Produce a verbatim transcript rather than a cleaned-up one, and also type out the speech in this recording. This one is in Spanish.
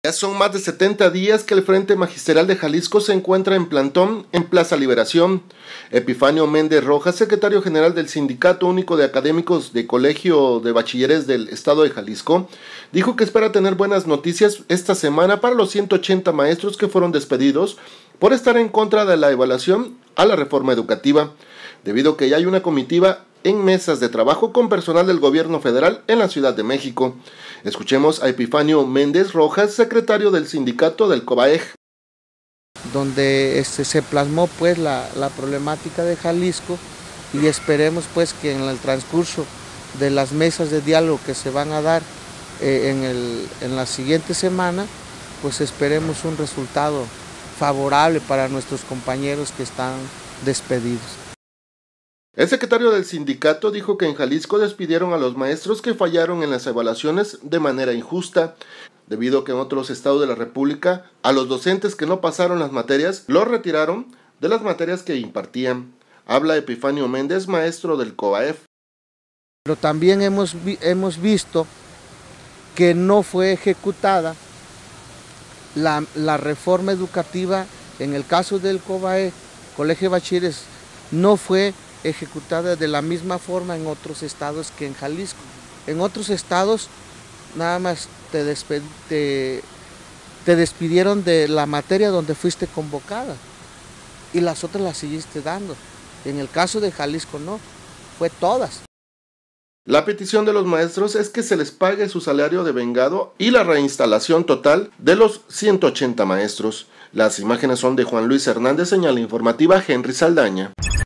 Ya son más de setenta días que el Frente Magisterial de Jalisco se encuentra en plantón en Plaza Liberación. Epifanio Méndez Rojas, secretario general del Sindicato Único de Académicos de Colegio de Bachilleres del Estado de Jalisco, dijo que espera tener buenas noticias esta semana para los ciento ochenta maestros que fueron despedidos por estar en contra de la evaluación a la reforma educativa, debido a que ya hay una comitiva en mesas de trabajo con personal del gobierno federal en la Ciudad de México. Escuchemos a Epifanio Méndez Rojas, secretario del sindicato del COBAEJ. Donde este, se plasmó pues la, la problemática de Jalisco y esperemos pues que en el transcurso de las mesas de diálogo que se van a dar eh, en, el, en la siguiente semana, pues esperemos un resultado favorable para nuestros compañeros que están despedidos. El secretario del sindicato dijo que en Jalisco despidieron a los maestros que fallaron en las evaluaciones de manera injusta, debido a que en otros estados de la República a los docentes que no pasaron las materias los retiraron de las materias que impartían. Habla Epifanio Méndez, maestro del COBAEJ. Pero también hemos, vi hemos visto que no fue ejecutada la, la reforma educativa. En el caso del COBAEJ, Colegio de Bachilleres, no fue ejecutada de la misma forma en otros estados que en Jalisco. En otros estados nada más te, te, te despidieron de la materia donde fuiste convocada y las otras las seguiste dando. En el caso de Jalisco no, fue todas. La petición de los maestros es que se les pague su salario devengado y la reinstalación total de los ciento ochenta maestros. Las imágenes son de Juan Luis Hernández, señal informativa Henry Saldaña.